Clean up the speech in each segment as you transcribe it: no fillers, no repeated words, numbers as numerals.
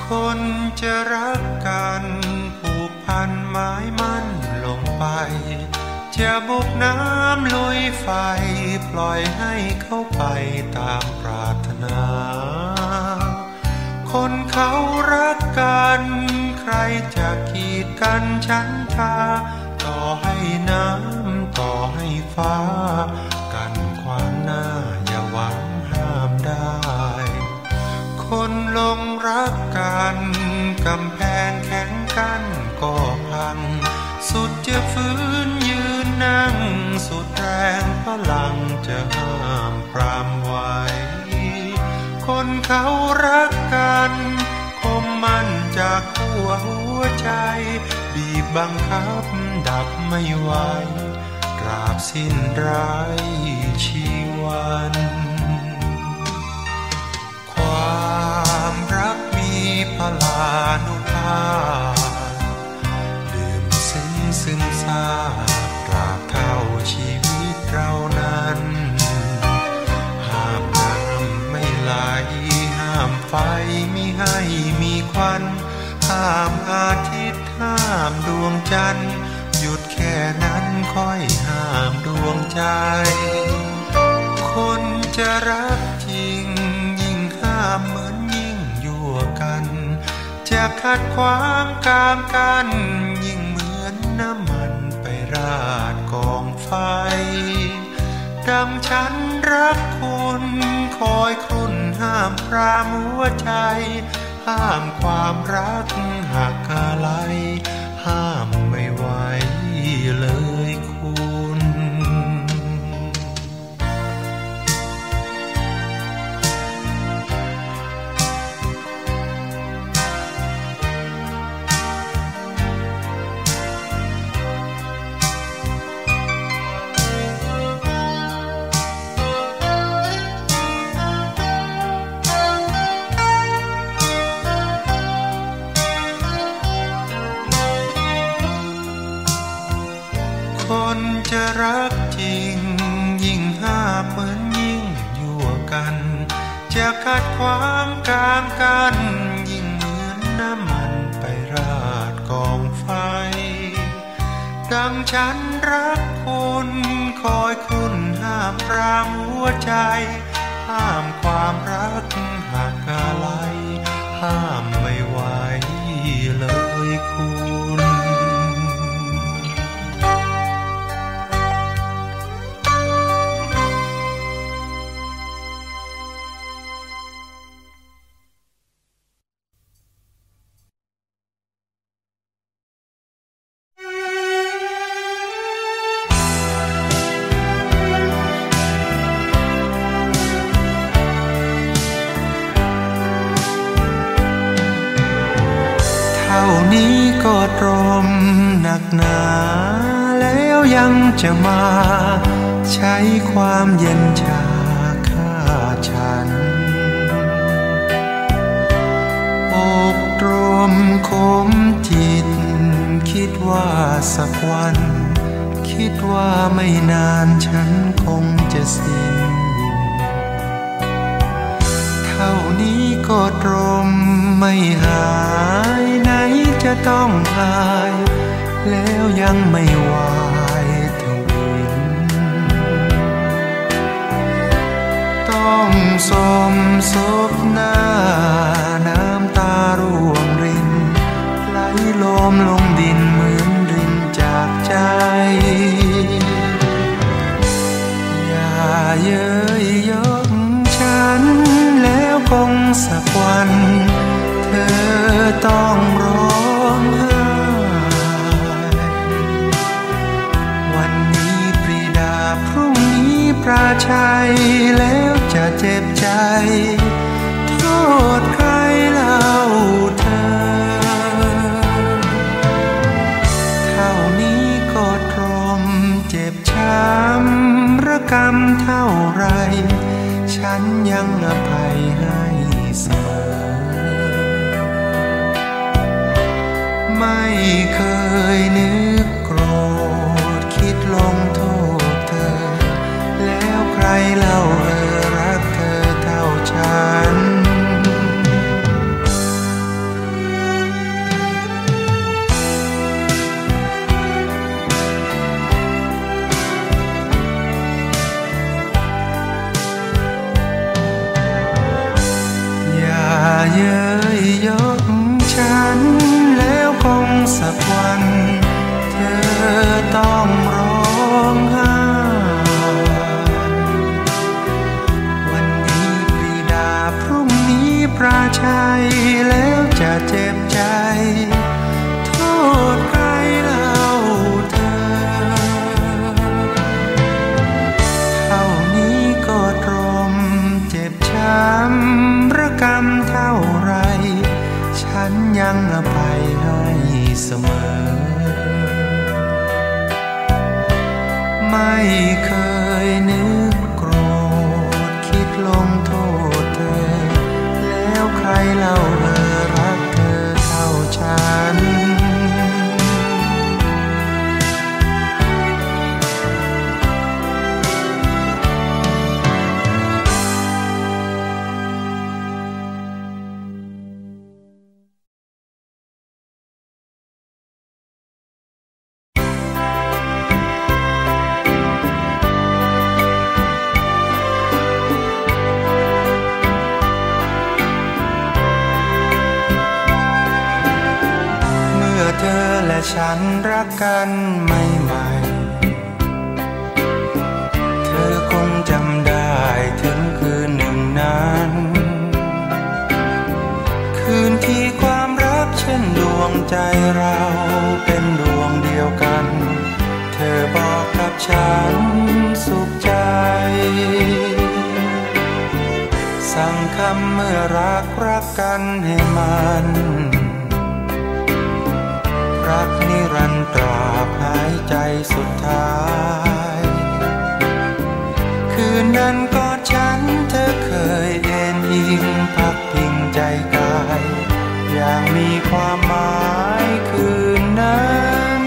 คนจะรักกันผูกพันหมายมั่นลงไปจะบุกน้ำลุยไฟปล่อยให้เขาไปตามปรารถนาคนเขารักกันใครจะกีดกันฉันทาต่อให้น้ำต่อให้ฟ้ากันขวางหน้าอย่าหวังห้ามได้คนลงรักกันกำแพงแข็งกั้นก็พังสุดจะฟื้นยืนนั่งสุดแรงพลังจะห้ามปรามไว้คนเขารักกันคมมั่นจากหัวใจบีบบังคับดับไม่ไหวตราบสิ้นร้ายชีวันความรักมีพลานุภาพดื่มซึ้งซาตราบเท่าชีวิตเรานั้นห้ามน้ำไม่ไหลห้ามไฟมิให้มีควันห้ามอาทิตย์ห้ามดวงจันทร์หยุดแค่นั้นค่อยห้ามดวงใจคนจะรักจริงยิ่งห้ามเหมือนยิ่งยั่วกันจะขัดขวางกามกันยิ่งเหมือนน้ำมันไปราดกองไฟดังฉันรักคุณคอยครุ่นห้ามปรามหัวใจห้ามความรักหักอะไรห้ามไม่ไหวเลยคุณคนจะรักจริงยิ่งห้ามเหมือนยิ่งยั่วกันจะขัดขวางกามกันยิ่งเหมือนน้ำมันไปราดกองไฟดังฉันรักคุณคอยครุ่นห้ามปรามหัวใจห้ามความรักหักอะไรห้ามไม่ไหวเลยคุณเท่านี้ก็ตรมหนักหนาแล้วยังจะมาใช้ความเย็นชาฆ่าฉันอกตรมขมจิตคิดว่าสักวันคิดว่าไม่นานฉันคงจะสิ้นเท่านี้ก็ตรมไม่หายไหนจะต้องหายแล้วยังไม่วายทวินต้องสมศพหน้าน้ำตาร่วงรินไหลลมลงดินเหมือนรินจากใจอย่าเย้ยยกฉันแล้วคงสักวันเธอต้องร้องไห้วันนี้ปรีดาพรุ่งนี้ปราชัยแล้วจะเจ็บใจโทษใครเล่าเธอเท่านี้ก็ตรมเจ็บช้ำระกำเท่าไรฉันยังอภัยให้เสมอไม่เคยนึกโกรธคิดลงโทษเธอแล้วใครเล่ารักเธอเท่าฉันไม่เคยนึกโกรธคิดลงโทษเธอแล้วใครเล่ารักเธอเท่าฉันเธอและฉันรักกันใหม่ๆเธอคงจำได้ถึงคืนหนึ่งนั้นคืนที่ความรักเช่นดวงใจเราเป็นดวงเดียวกันเธอบอกกับฉันสุขใจสั่งคำเมื่อรักกันให้มันรักนิรันดร์ตราบหายใจสุดท้ายคืนนั้นกอดฉันเธอเคยเอ็นอิงพักพิงใจกายอย่างมีความหมายคืนนั้น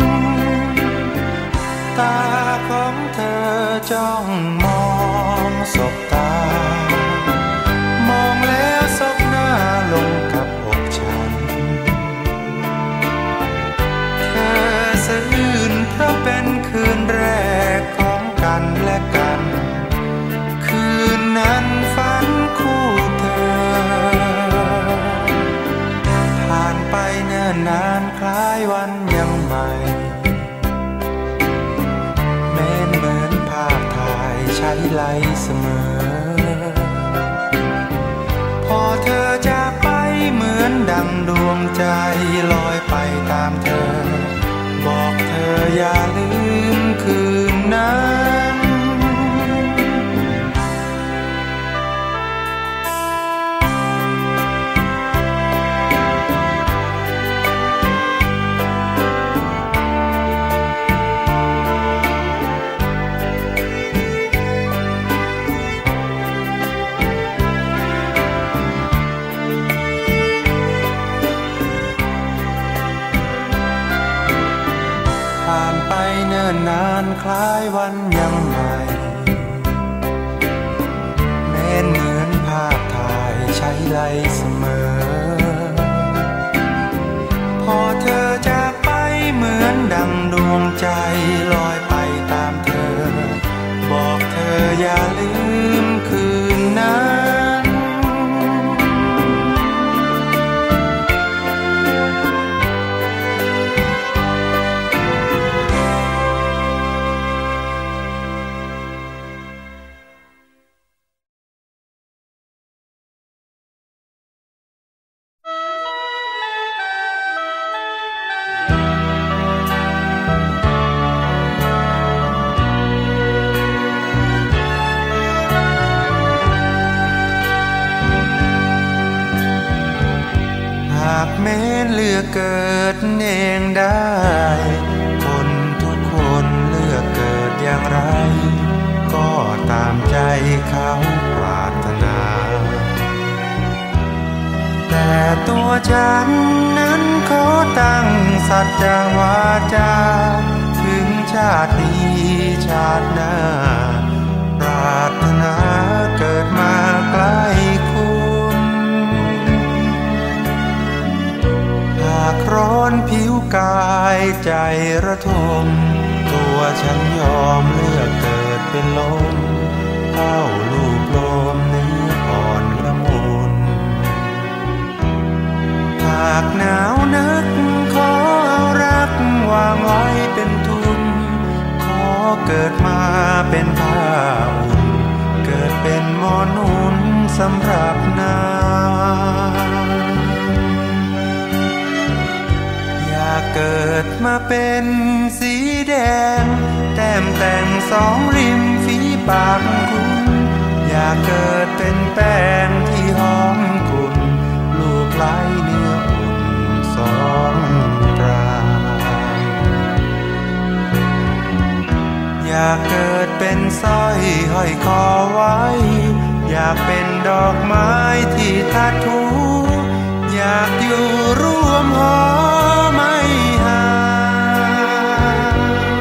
ตาของเธอจ้องมองสบตามองแล้วซบหน้าลงกับอกฉันสะอื้นเพราะเป็นคืนแรกของกันและกันคืนนั้นฝันคู่เธอผ่านไปเนิ่นนานคล้ายวันยังใหม่เหมือนภาพถ่ายใช้ไหลเสมอพอเธอจากไปเหมือนดังดวงใจลอยไปตามเธอบอกเธออย่าลืมคืนนั้นผ่านไปเนิ่นนานคล้ายวันยังใหม่เหมือนภาพถ่ายใช้ไหลเสมอพอเธอจากไปเหมือนดังดวงใจลอยไปตามเธอบอกเธออย่าลืมคืนนั้นแม้เลือกเกิดเองได้คนทุกคนเลือกเกิดอย่างไรก็ตามใจเขาปรารถนาแต่ตัวฉันนั้นขอตั้งสัจจวาจาถึงชาตินี้ชาติหน้าปรารถนาเกิดมาใกล้คุณหากร้อนผิวกายใจระทมตัวฉันยอมเลือกเกิดเป็นลมเฝ้าลูบโลมเนื้ออ่อนละมุนหากหนาวนักขอเอารักวางไว้เป็นทุนขอเกิดมาเป็นผ้าอุ่นเกิดเป็นหมอนอุ่นสำหรับนางอยากเกิดมาเป็นสีแดงแต้มแต่งสองริมฝีปากคุณอยากเกิดเป็นแป้งที่หอมกลุ่นลูกไหลเนื้ออุ่นสองตราอยากเกิดเป็นสร้อยห้อยคอไว้อยากเป็นดอกไม้ที่ทัดทูอยากอยู่ร่วมหอไม่ห่าง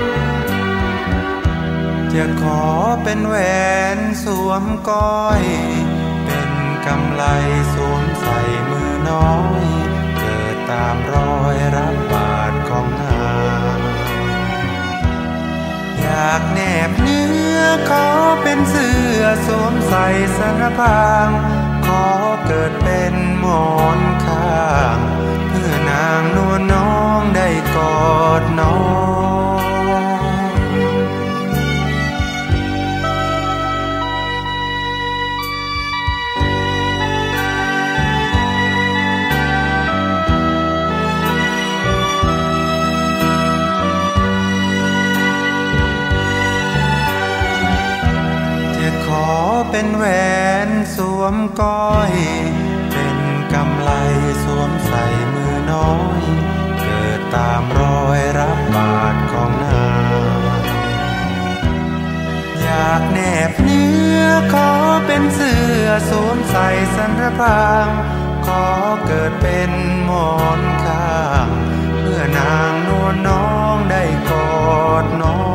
จะขอเป็นแหวนสวมก้อยเป็นกำไลสวมใส่มือน้อยเกิดตามรอยรับบาทของนางอยากแนบเนื้อขอเป็นเสื้อสวมใส่สารพางขอเกิดเป็นหมอนข้างเพื่อนางนวลน้องได้กอดน้องขอเป็นแหวนสวมก้อยเป็นกำไลสวมใส่มือน้อยเกิดตามรอยรับบาทของนางอยากแนบเนื้อขอเป็นเสื้อสวมใส่สันพางขอเกิดเป็นหมอนข้างเพื่อนางนวลน้องได้กอดน้อง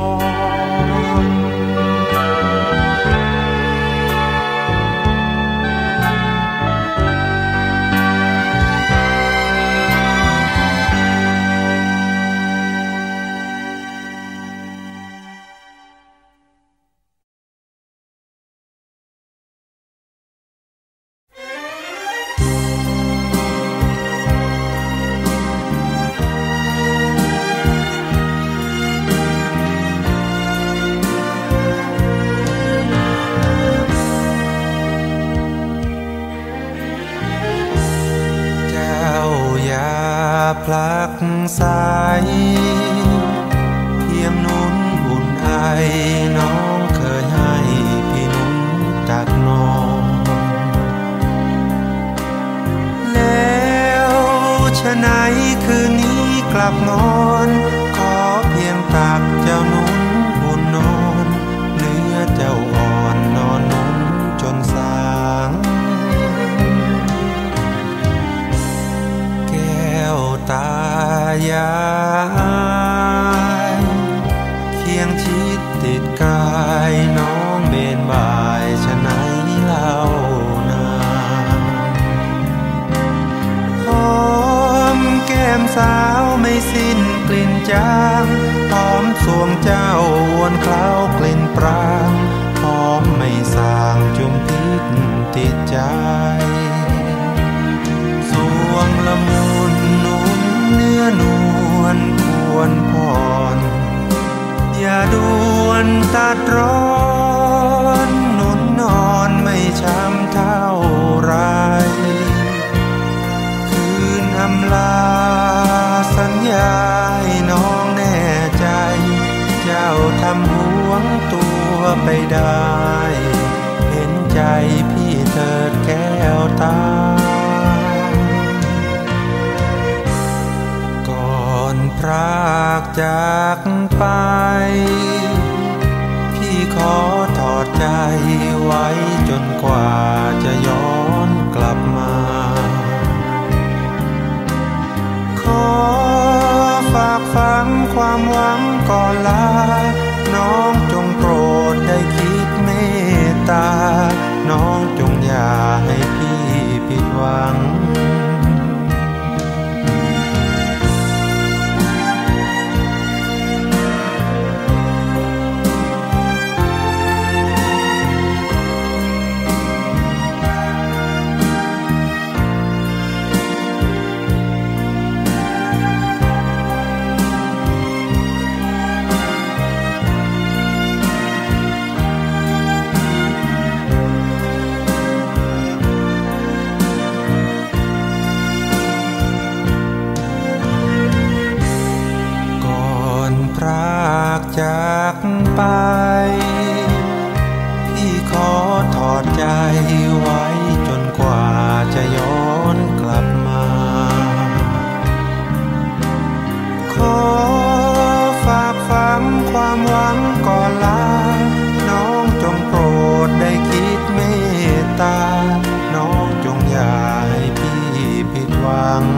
พลักสายเพียงนุ่นอุ่นไอน้องเคยให้พี่นุ่นตักนอนแล้วฉะไหนคืนนี้กลับนอนขอเพียงตักเจ้านุ่นอุ่นนอนเนื้อเจ้าอ่อนนอนนุ่นจนสางตายายเคียงชิดติดกายน้องเบนบ่ายฉะไหนเล่านาหอมแก้มสาวไม่สิ้นกลิ่นจางหอมสวงเจ้าวนเคล้ากลิ่นปรางหอมไม่สางจุมพิษติดใจสวงละมุนเนื้อนวลควรพรอย่าด่วนตัดร้อนหนุนนอนไม่ช้ำเท่าไรคืนอำลาสัญญาให้น้องแน่ใจเจ้าทำห่วงตัวไปได้เห็นใจพี่เถิดแก้วตาพรากจากไปพี่ขอถอดใจไว้จนกว่าจะย้อนกลับมาขอฝากฝังความหวังก่อนลาน้องจงโปรดได้คิดเมตตาน้องจงอย่าให้พี่ผิดหวังจากไปพี่ขอถอดใจไว้จนกว่าจะย้อนกลับมาขอฝากฝังความหวังก่อนวัง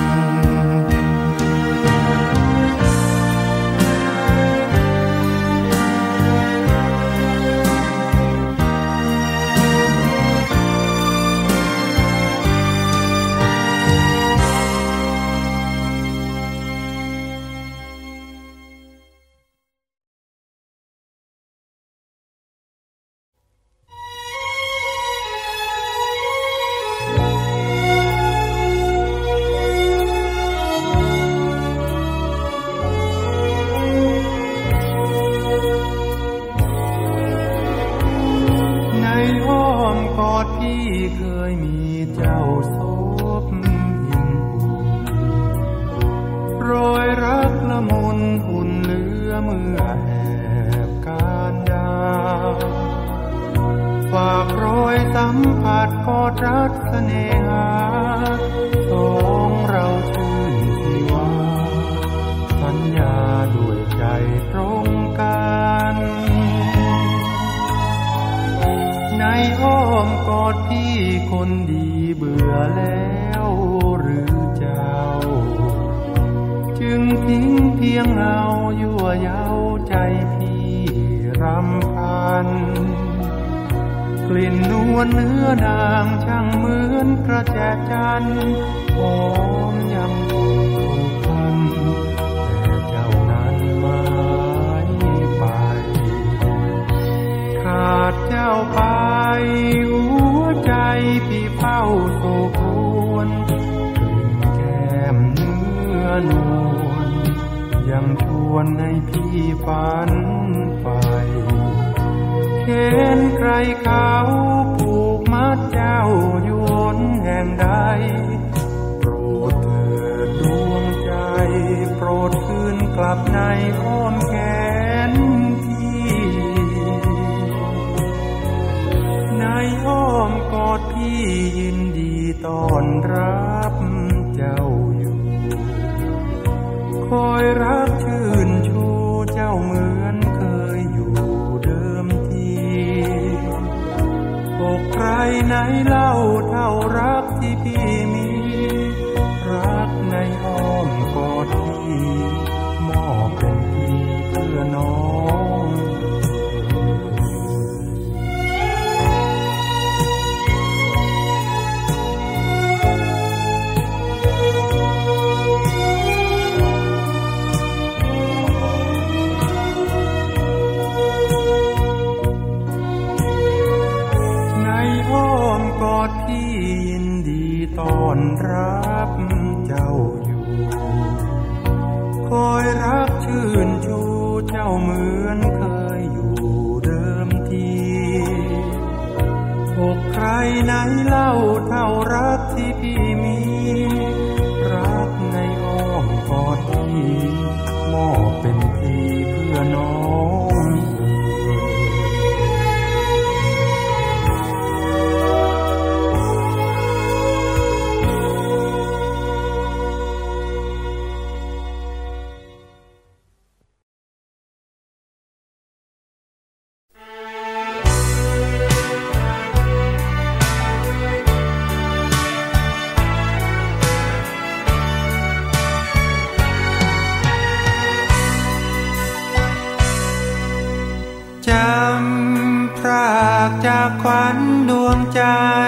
จากขวัญดวงใจ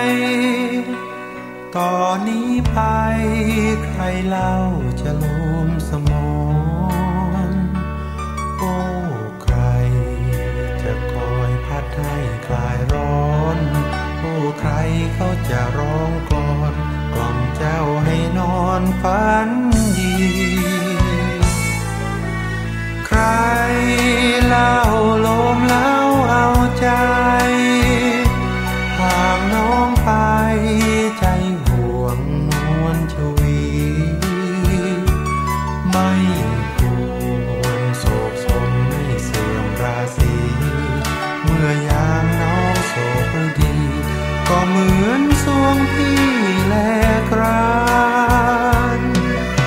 ต่อนนี้ไปใครเล่าจะลมสมองโอ้ใครจะคอยพัดให้คลายร้อนโอ้ใครเขาจะร้องก่อนกล่อมเจ้าให้นอนฝันดีใครเล่าลมเล่าเอาใจห่างน้องไปใจห่วงนวลชวีไม่ควรโศกสมให้เสื่อมราศีเมื่อยามน้องโศกดีก็เหมือนสวงพี่แลกราน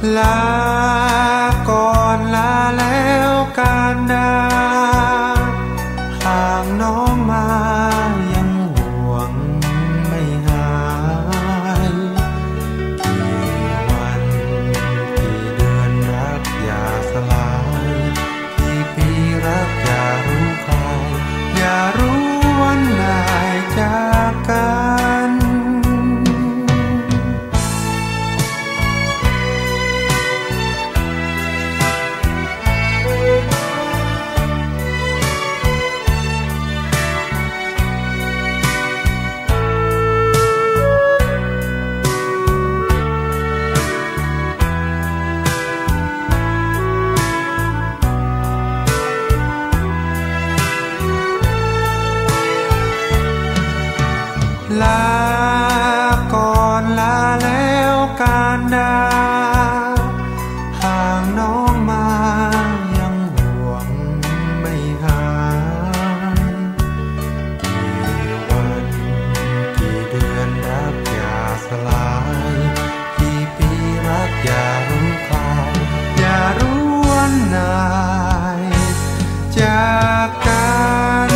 ลาก่อนลาแล้วการดาห่างน้องมายังห่วงไม่หายกี่วันกี่เดือนรักอย่าสลายกี่ปีรักอย่ารู้คายอย่ารู้วันไหนจากกันลาก่อนลาแล้วการดาห่างน้องมายังห่วงไม่หายกี่วันกี่เดือนรักอย่าสลายกี่ปีรักอย่ารู้คลายอย่ารู้วันไหนจากกัน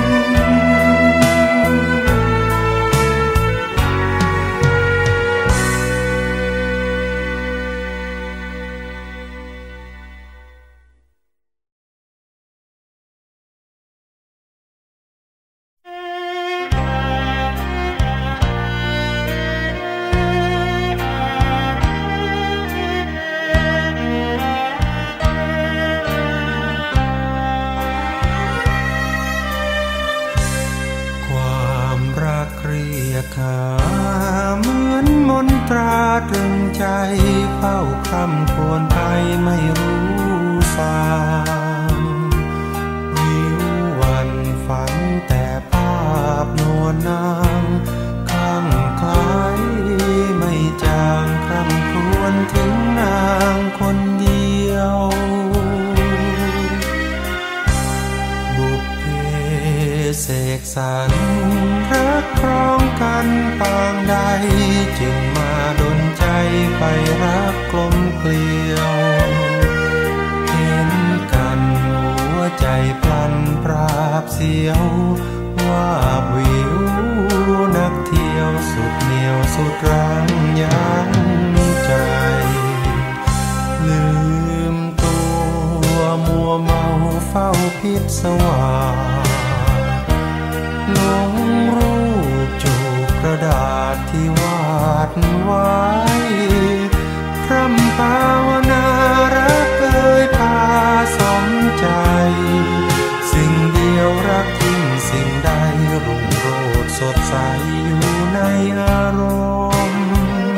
เหมือนมนตราตรึงใจเฝ้าคร่ำครวญไปไม่รู้สางวิววันฝันแต่ภาพนวลนางข้างคล้ายไม่จางคร่ำครวญถึงนางคนเดียวบุพเพเสกสรรรักครองกันปางใดจึงมาดลใจไปรักกลมเกลียวเห็นกันหัวใจพลันปราบเสียวว่าวิวนักเที่ยวสุดเหนียวสุดรังยังใจลืมตัวมัวเมาเฝ้าพิศวาหลงรูปจูบกระดาษที่วาดไว้พร่ำภาวนารักเอ่ยพาสมใจสิ่งเดียวรักทิ้งสิ่งใดรุ่งโรจน์สดใสอยู่ในอารมณ์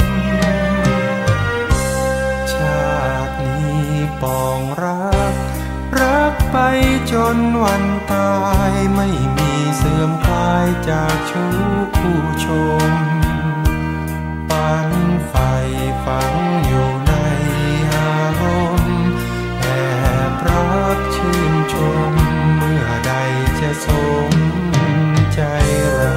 ชาตินี้ปองรักไปจนวันตายไม่มีเสื่อมคลายจากชู้ผู้ชมปันไฟฝังอยู่ในอารมณ์แอบรักชื่นชมเมื่อใดจะสมใจเรา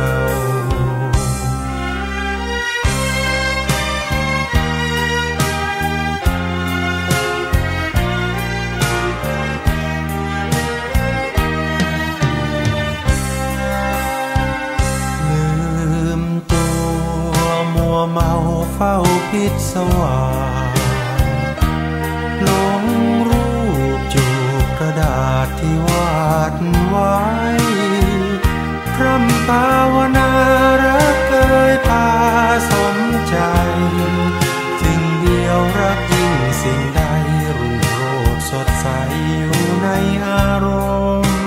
เมาเฝ้าพิศวาหลงรูปจูบกระดาษที่วาดไว้พร่ำภาวนารักเอ่ยพาสมใจสิ่งเดียวรักยิ่งสิ่งใดรุ่งโรจน์สดใสอยู่ในอารมณ์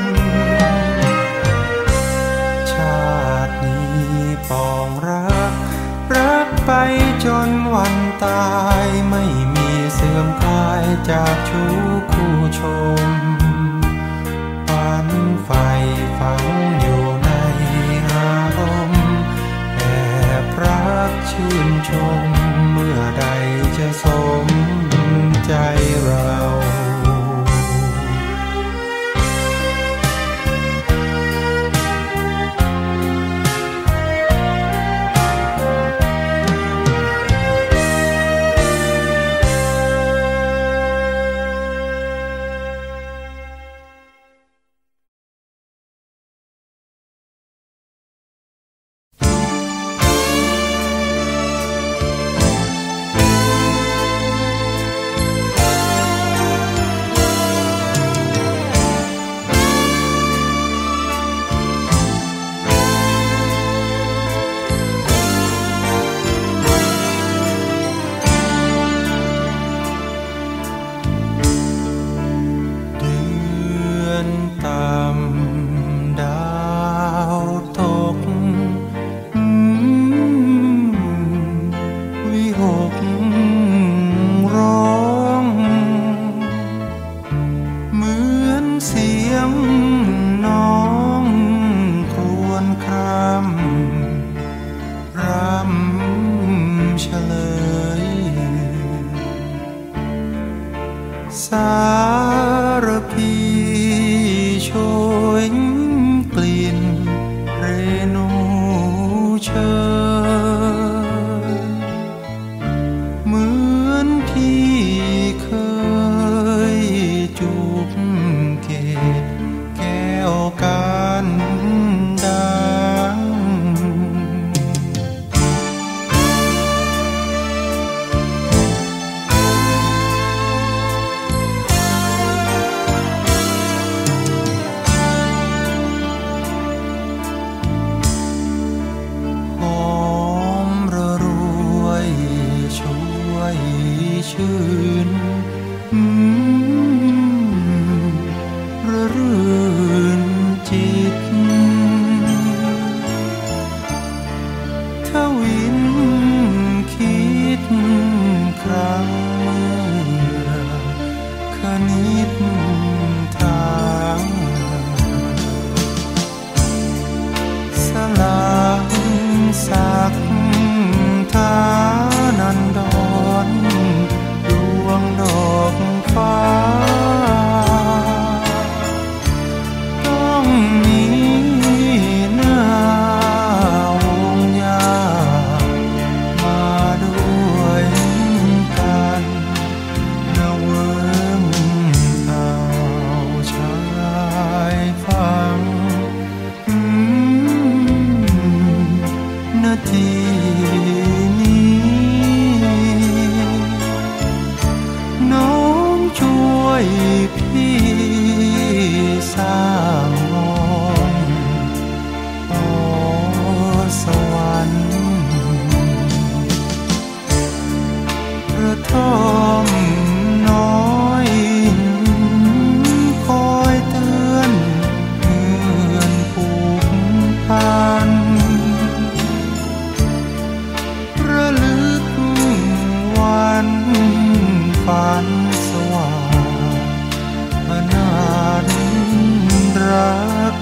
ชาตินี้ปองรักไปจนวันตายไม่มีเสื่อมคลายจากชู้คู่ชมปันไฟฝังอยู่ในอารมณ์แอบรักชื่นชมเมื่อใดจะสมใจเรา ลสารพีโชยกลิ่นเรนูเชยเหมือนที่เคยจูบเกศแก้วกันดังชื่นระรื่นจิตทวินคิดครั้งเมื่อคณิตทางสลางสักทานันดรดวงดอกฟ้าต้องมีหน้าวงยามาด้วยกันนะเวิ้งเอาชายฟังนาทีน้องช่วยพี่สร้างมองโอ้สวรรค์กระท่อมน้อยคอยเตือนเพื่อนผูกพันระลึกวันฝันสว่างอนาถรัก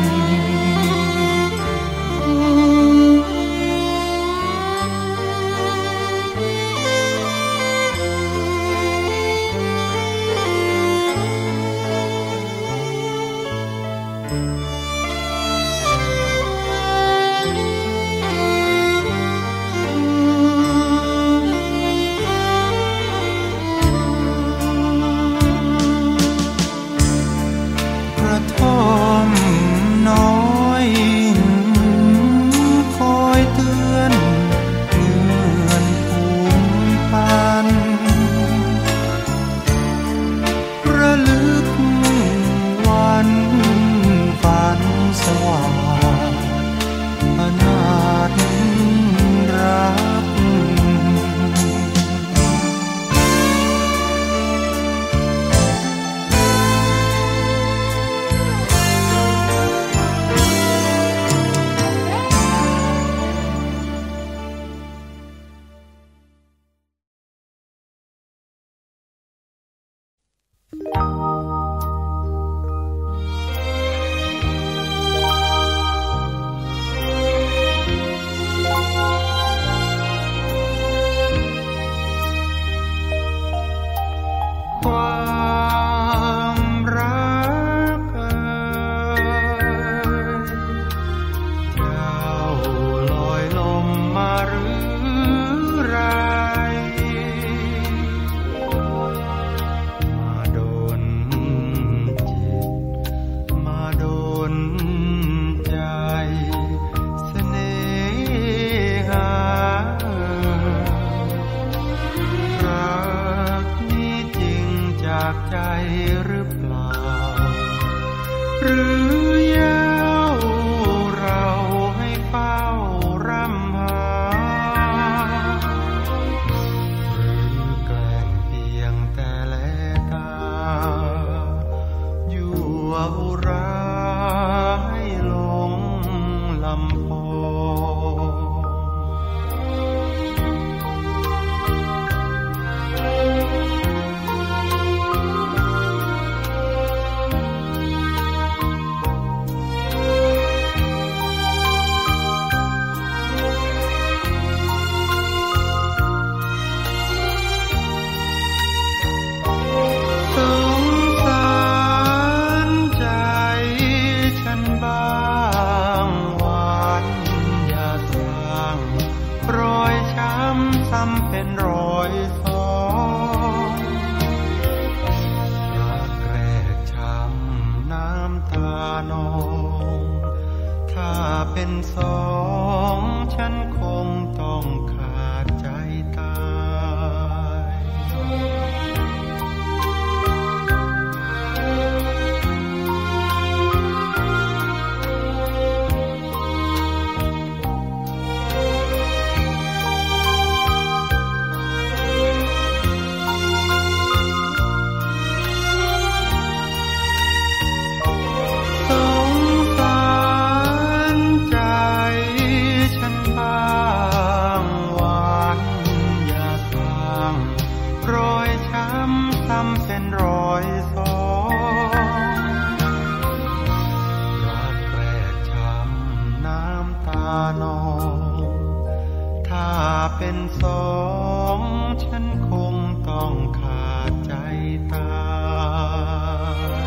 ใจหรือเปล่าหรือเย้าเราให้เฝ้ารำหาหรือแกล้งเพียงแต่แลตายั่วอุราให้หลงลำพองเป็นสองฉันคงต้องขาดใจตายเป็นรอยสองรักแรกช้ำน้ำตานองถ้าเป็นสองฉันคงต้องขาดใจตาย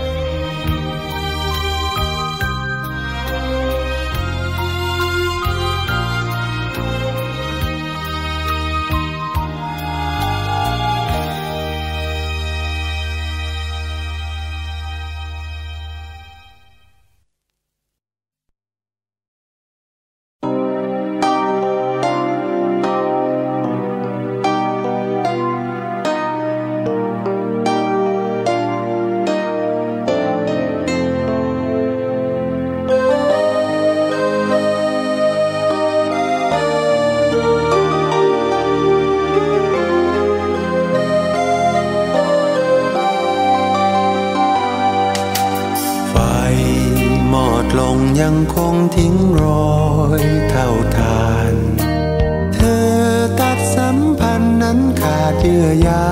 ลงยังคงทิ้งรอยเท่าทานเธอตัดสัมพันธ์นั้นขาดเยื่อใย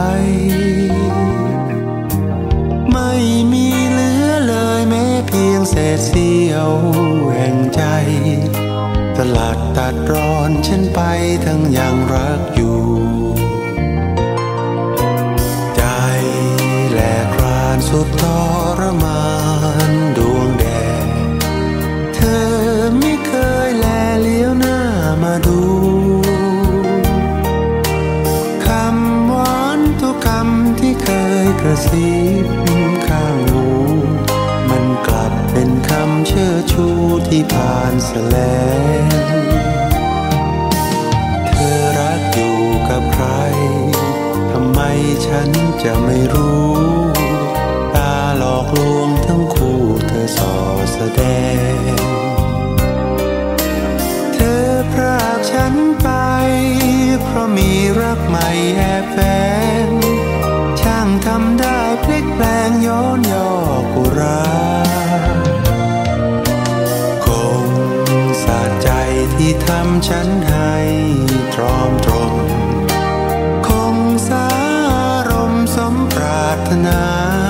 ไม่มีเหลือเลยแม้เพียงเศษเสี้ยวแห่งใจสลัดตัดรอนฉันไปทั้งยังรักอยู่ใจแหลกรานสุดทรมานดวงแดดเธอไม่เคยแลเลี้ยวหน้ามาดูคำหวานทุกคำที่เคยกระซิบข้างหูมันกลับเป็นคำเชิดชูที่ผ่านแสลงเธอรักอยู่กับใครทำไมฉันจะไม่รู้ตาหลอกลวงทั้งคู่เธอส่อแสดงเธอพรากฉันไปเพราะมีรักใหม่แอบแฝงช่างทำได้พลิกแปลงย้อนย่อกุราคงสะใจที่ทำฉันให้ตรอมตรมคงสารมสมปรารถนา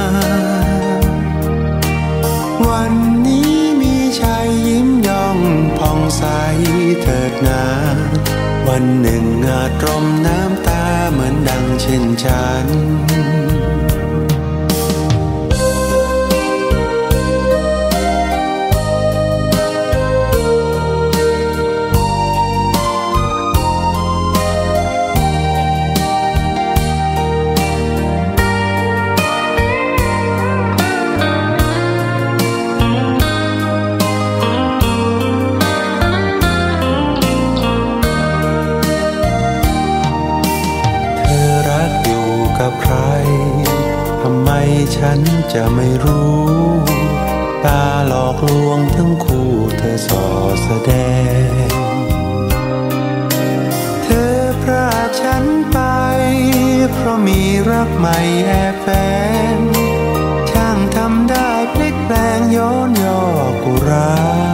วันนี้มีชัยยิ้มย่องผ่องใสเถิดนาวันหนึ่งอาจรมน้ำตาเหมือนดังเช่นฉันกับใครทำไมฉันจะไม่รู้ตาหลอกลวงทั้งคู่เธอส่อแสดงเธอพรากฉันไปเพราะมีรักใหม่แอบแฝงช่างทำได้พลิกแปลงย้อนย่อกุรา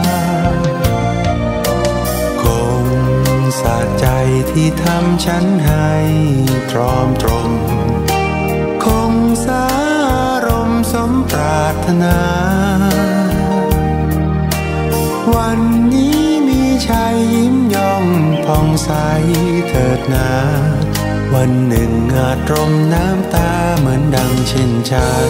คงสะใจที่ทำฉันให้ตรอมตรมคงสารมสมปรารถนาวันนี้มีชัยยิ้มย่องผ่องใสเถิดนาวันหนึ่งอาจรมน้ำตาเหมือนดังเช่นฉัน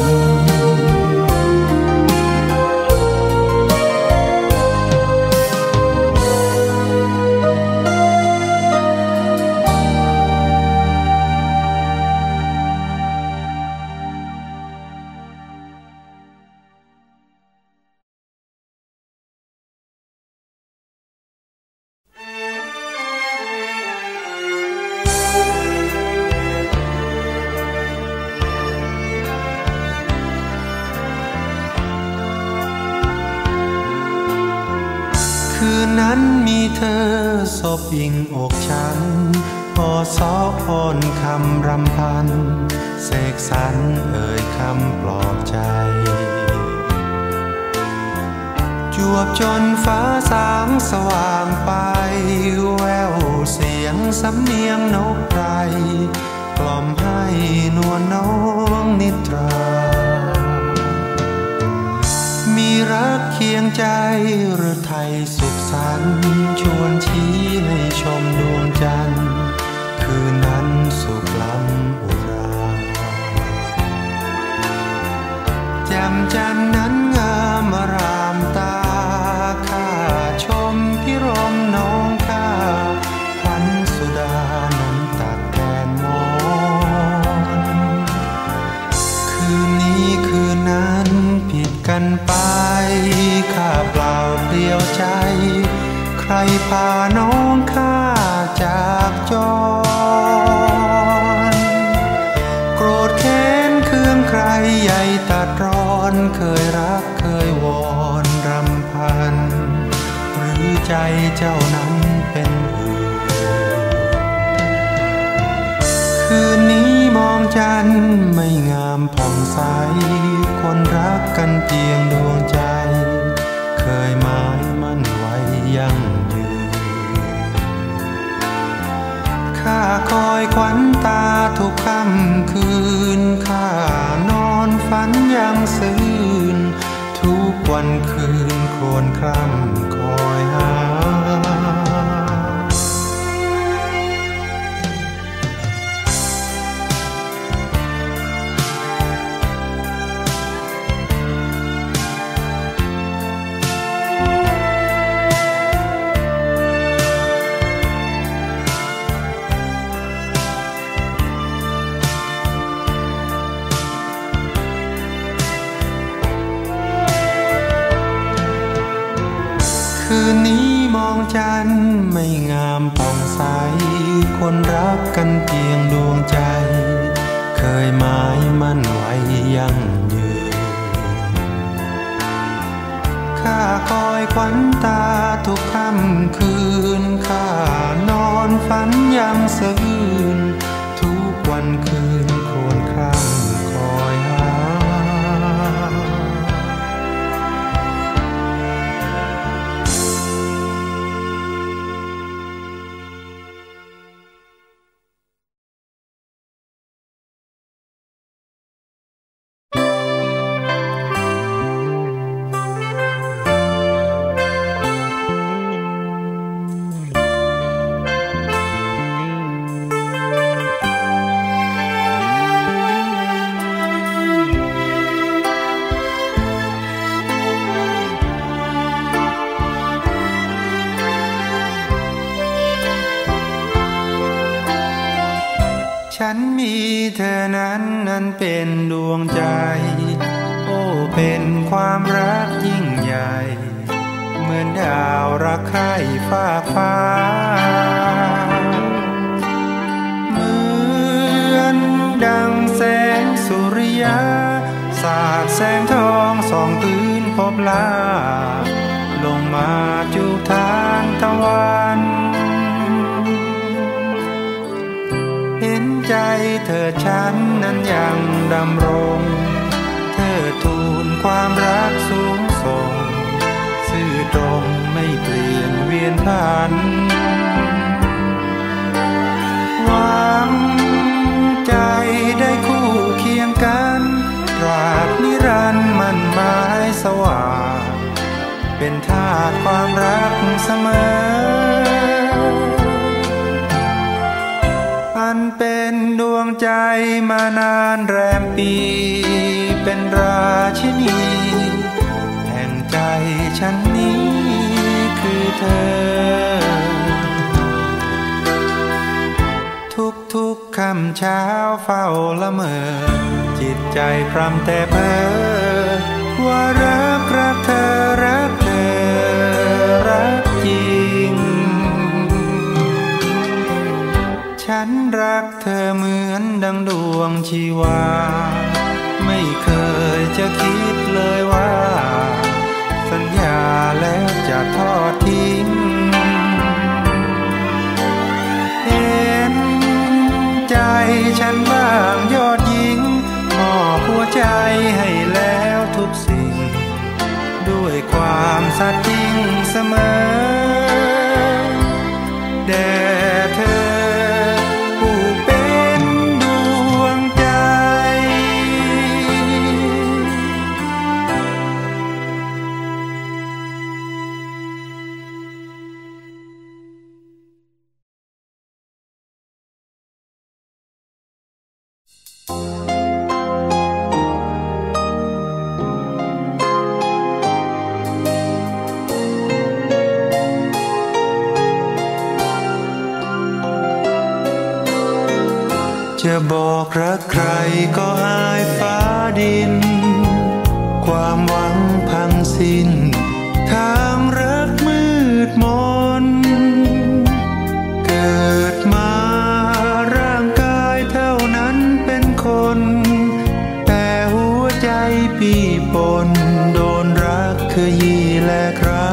นั้นมีเธอศพอิงอกฉันพอสอพรคำรำพันเสกสรรเอ่ยคำปลอบใจจวบจนฟ้าสางสว่างไปแววเสียงสำเนียงนกไพรกล่อมให้นวลน้องนิทรามีรักเคียงใจหรือไทยสุขสันต์ชวนชี้ให้ชมดวงจันทร์คืนนั้นสุขล้ำอุราแจ่มจันทร์นั้นงามอารามตาข้าชมพิรมน้องข้าพันสุดานั้นตักแทนมอนคืนนี้คืนนั้นผิดกันไปข้าเปล่าเปลี่ยวใจใครพาน้องข้าจากจรโกรธแค้นเคืองใครใหญ่ตัดร้อนเคยรักเคยวอนรำพันหรือใจเจ้านั้นเป็นอื่นคืนนี้มองจันทร์ไม่งามผ่องใสคนรักกันเพียงดวงใจเคยหมายมั่นไว้ยั่งยืนข้าคอยขวัญตาทุกค่ำคืนข้านอนฝันยังซื่นทุกวันคืนโคลนคร่ำคอยหาคืนนี้มองจันทร์ไม่งามผ่องใสคนรักกันเพียงดวงใจเคยหมายมั่นไว้ยั่งยืนข้าคอยขวัญตาทุกค่ำคืนข้านอนฝันยังซื่นทุกวันคืนโคลนคร่ำคอยหาฉันมีเธอนั้นเป็นดวงใจโอ้เป็นความรักยิ่งใหญ่เหมือนดาวรักใคร่ฟากฟ้าเหมือนดังแสงสุริยาสาดแสงทองส่องพื้นพบลาลงมาจูบทางตะวันเห็นใจเธอฉันนั้นยังดำรงเธอทูลความรักสูงส่งซื่อตรงไม่เปลี่ยนเวียนผันหวังใจได้คู่เคียงกันตราบนิรันดร์มั่นหมายสว่างเป็นทาสความรักเสมออันเป็นดวงใจมานานแรมปีเป็นราชินีแห่งใจฉันนี้คือเธอทุกค่ำเช้าเฝ้าละเมอจิตใจพร่ำแต่เพ้อว่ารักเธอรักเธอรักจริงฉันรักเธอเหมือนดังดวงชีวาไม่เคยจะคิดเลยว่าสัญญาแล้วจะทอดทิ้งฉันบ้างยอดหญิงมอบหัวใจให้แล้วทุกสิ่งด้วยความสัตย์จริงเสมอแด่เธอผู้เป็นดวงใจจะบอกรักใครก็อายฟ้าดินความหวังพังสิ้นทางรักมืดมนเกิดมาร่างกายเท่านั้นเป็นคนแต่หัวใจปีปนโดนรักขยี้และครา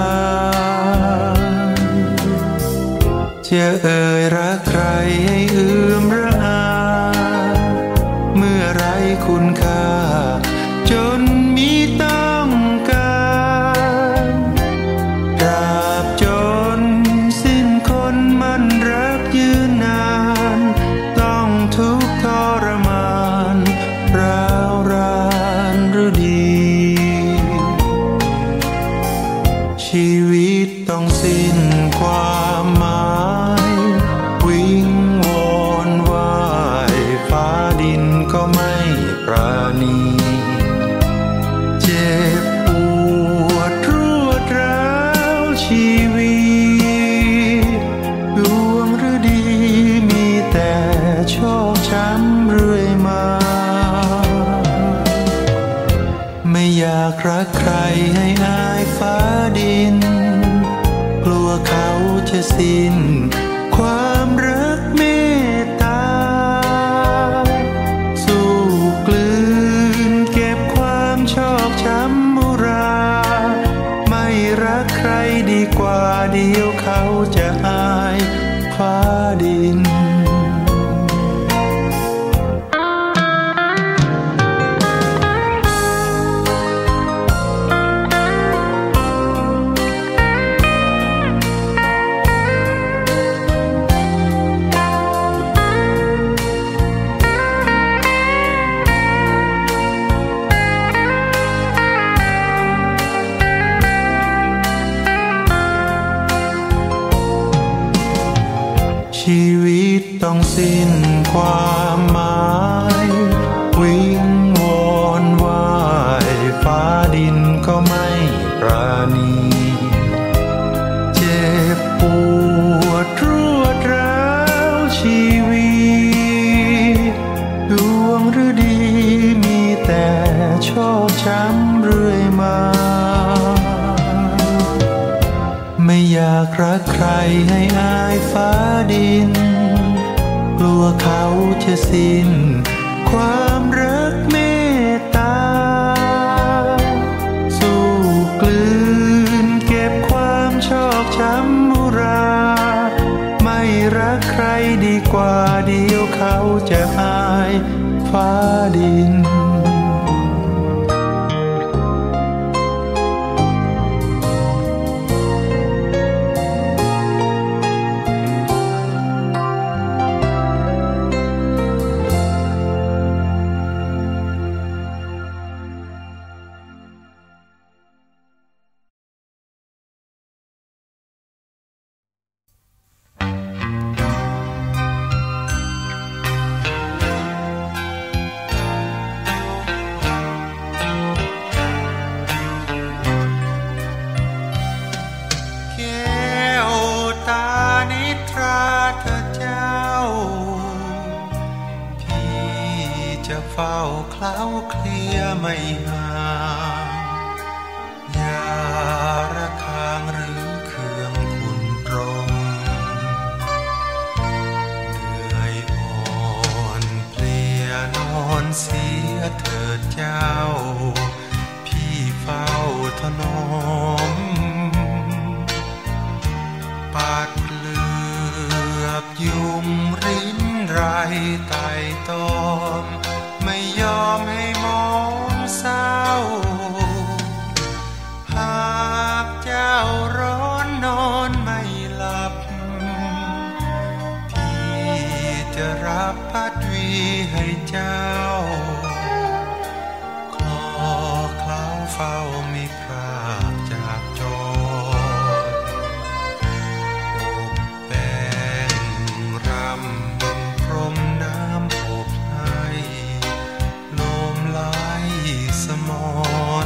จะเอ่ยรักใครให้อืมระอาเมื่อไรคุณค่าจนมีต้องการตราบจนสิ้นคนมันรักยืนนานต้องทุกข์ทรมานร้าวรานหรือดีชีวิตต้องสิ้นความหมายวิงวอนวายฟ้าดินก็ไม่ปราณีเจ็บปวดรวดร้าวชีวิตดวงหรือดีมีแต่โชคช้ำเรื่อยมาไม่อยากรักใครให้อายฟ้าดินกลัวเขาจะสิ้นความรักเมตตาสู้กลืนเก็บความชอกช้ำมุราไม่รักใครดีกว่าเดียวเขาจะอายฟ้าดินชีวิตต้องสิ้นความหมายวิงวอนวายฟ้าดินก็ไม่ปราณีเจ็บปวดรวดร้าวชีวิตดวงหรือดีมีแต่โชคช้ำเรื่อยมาไม่อยากรักใครให้อายฟ้าดินกลัวเขาจะสิ้นความรักเมตตาสู้กลืนเก็บความชอกช้ำมุราไม่รักใครดีกว่าเดียวเขาจะอายฟ้าดินเฝ้าเคล้าเคลียไม่ห่างอย่าระคางหรือเคืองคุณตรงเหนื่อยอ่อนเพลียนอนเสียเถิดเจ้าพี่เฝ้าถนอมปาดเกลือบยุงริ้นไรไต่ต้ให้เจ้าคลอเคล้าเฝ้ามิพรากจากจรอบแป้งรำพรมน้ำอบให้โลมไหลสมร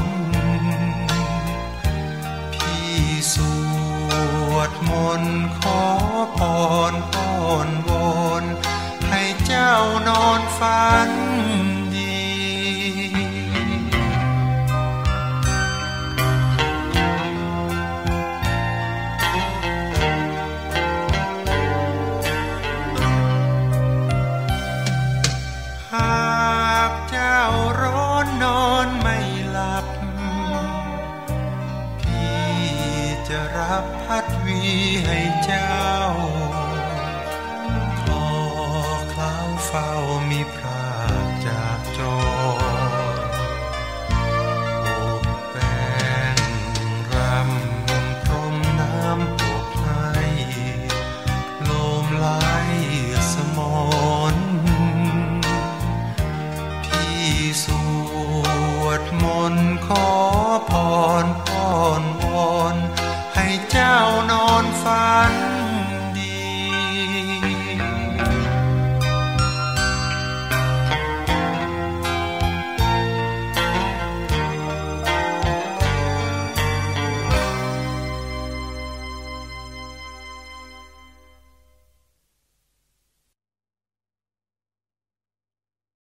พี่สวดมนต์ขอพรอ้อนวอนให้เจ้านอนฝันดีหากเจ้าร้อนนอนไม่หลับพี่จะรับพัดวีให้เจ้าคลอเคล้าเฝ้ามิพรากจากจรอบแป้งรำพรมน้ำอบให้โลมไหลสมรพี่สวดมนต์ขอพรอ้อนวอนให้เจ้านอนฝัน